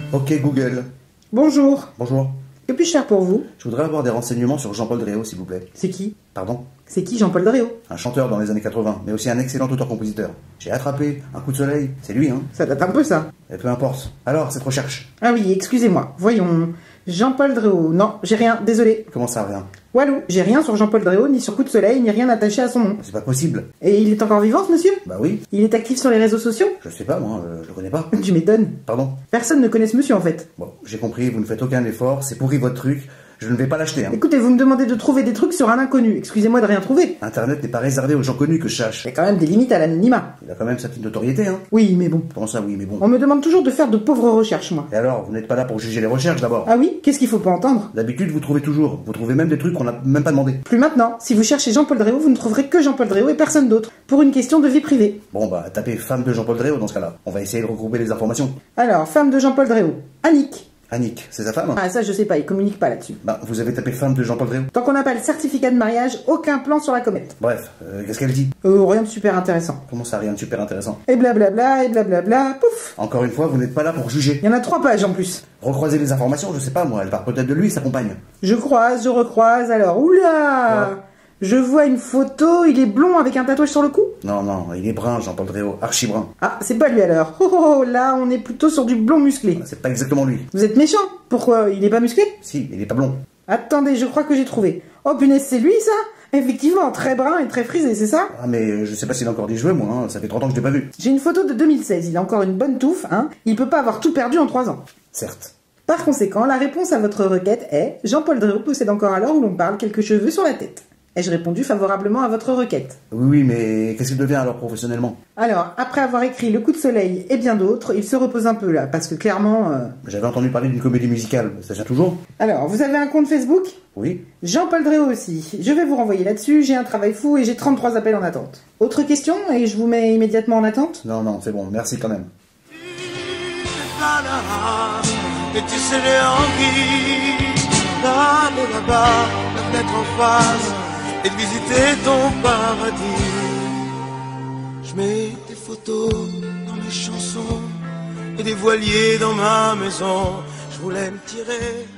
Ok Google. Bonjour. Bonjour. Que puis-je faire pour vous? Je voudrais avoir des renseignements sur Jean-Paul Dréau, s'il vous plaît. C'est qui? Pardon? C'est qui Jean-Paul Dréau? Un chanteur dans les années 80, mais aussi un excellent auteur-compositeur. J'ai attrapé un coup de soleil, c'est lui, hein? Ça date un peu, ça. Et peu importe. Alors, cette recherche? Ah oui, excusez-moi. Voyons. Jean-Paul Dréau. Non, j'ai rien, désolé. Comment ça, rien? Walou, j'ai rien sur Jean-Paul Dréau, ni sur Coup de Soleil, ni rien attaché à son nom. C'est pas possible. Et il est encore vivant, ce monsieur? Bah oui. Il est actif sur les réseaux sociaux? Je sais pas, moi, je le connais pas. Tu m'étonnes. Pardon? Personne ne connaît ce monsieur, en fait. Bon, j'ai compris, vous ne faites aucun effort, c'est pourri votre truc, je ne vais pas l'acheter, hein. Écoutez, vous me demandez de trouver des trucs sur un inconnu. Excusez-moi de rien trouver. Internet n'est pas réservé aux gens connus que je cherche. Il y a quand même des limites à l'anonymat. Il a quand même sa petite notoriété, hein. Oui, mais bon. Comment ça, oui, mais bon. On me demande toujours de faire de pauvres recherches, moi. Et alors, vous n'êtes pas là pour juger les recherches, d'abord? Ah oui? Qu'est-ce qu'il faut pas entendre? D'habitude, vous trouvez toujours. Vous trouvez même des trucs qu'on n'a même pas demandé. Plus maintenant. Si vous cherchez Jean-Paul Dréau, vous ne trouverez que Jean-Paul Dréau et personne d'autre. Pour une question de vie privée. Bon, bah, tapez femme de Jean-Paul Dréau dans ce cas-là. On va essayer de regrouper les informations. Alors, femme de Jean-Paul Dréau. Annick. Annick, c'est sa femme? Ah, ça, je sais pas, il communique pas là-dessus. Bah, vous avez tapé femme de Jean-Paul Dréau? Tant qu'on n'a pas le certificat de mariage, aucun plan sur la comète. Bref, qu'est-ce qu'elle dit? Rien de super intéressant. Comment ça, rien de super intéressant? Et blablabla, pouf. Encore une fois, vous n'êtes pas là pour juger. Il y en a 3 pages en plus. Recroiser les informations, je sais pas, moi, elle parle peut-être de lui, sa compagne. Je croise, je recroise, alors, oula! Ouais. Je vois une photo, il est blond avec un tatouage sur le cou? Non, non, il est brun, Jean-Paul Dréau, archi brun. Ah, c'est pas lui alors. Oh, là, on est plutôt sur du blond musclé. C'est pas exactement lui. Vous êtes méchant? Pourquoi? Il est pas musclé? Si, il est pas blond. Attendez, je crois que j'ai trouvé. Oh punaise, c'est lui ça? Effectivement, très brun et très frisé, c'est ça? Ah, mais je sais pas s'il a encore des cheveux, moi, hein. Ça fait 30 ans que je l'ai pas vu. J'ai une photo de 2016, il a encore une bonne touffe, hein. Il peut pas avoir tout perdu en 3 ans. Certes. Par conséquent, la réponse à votre requête est Jean-Paul Dréau possède encore à l'heure où l'on parle quelques cheveux sur la tête. Ai-je répondu favorablement à votre requête? Oui, mais qu'est-ce qu'il devient alors professionnellement? Alors, après avoir écrit Le Coup de Soleil et bien d'autres, il se repose un peu là, parce que clairement... J'avais entendu parler d'une comédie musicale, ça tient toujours? Alors, vous avez un compte Facebook? Oui. Jean-Paul Dréau aussi. Je vais vous renvoyer là-dessus, j'ai un travail fou et j'ai 33 appels en attente. Autre question et je vous mets immédiatement en attente? Non, non, c'est bon, merci quand même. Et tu sais j'ai envie d'aller là-bas, la fenêtre en face, et de visiter ton paradis. Je mets des photos dans mes chansons et des voiliers dans ma maison. Je voulais me tirer